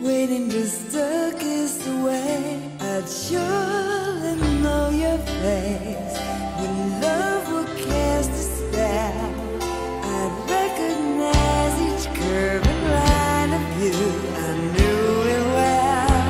waiting just a kiss away. I'd surely know your face when love will cast a spell. I'd recognize each curve and line of you. I knew it well.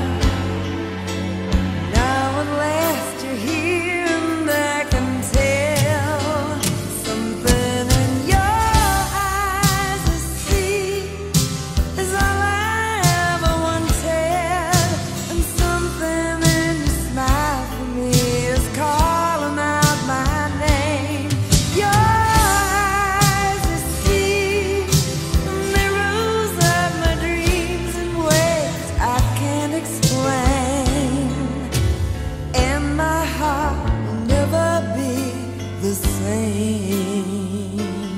Now at last you're here and I can tell something in your eyes I see is all I ever wanted, and something in your smile for me is calling out my name. Your eyes I see mirrors of my dreams in ways I can't explain, and my heart will never be the same.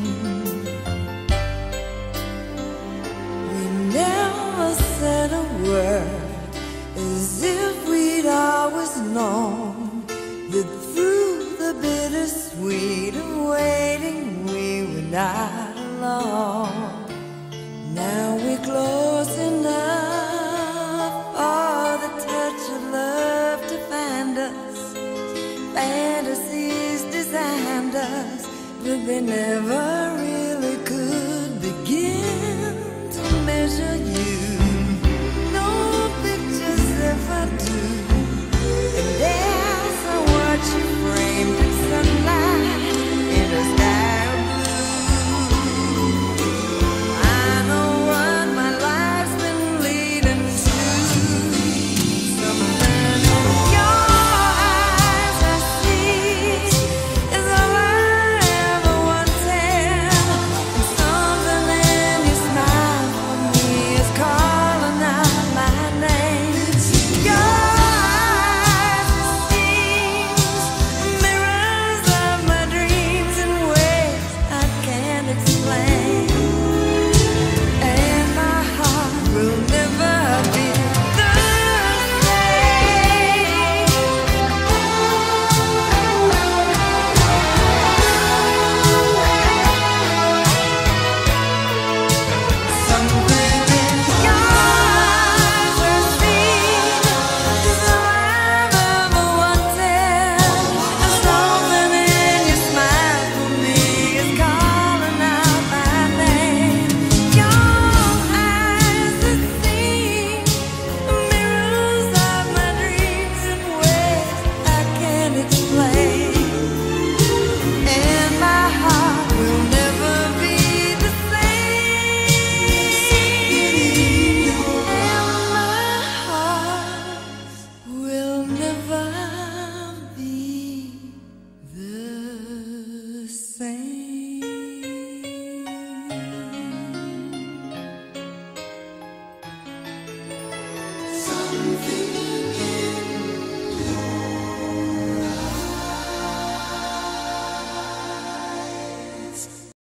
We never said a word, as if we'd always known that through the bittersweet of waiting we were not alone. Now we're close enough for the touch of love to find us. Fantasies designed us, but they never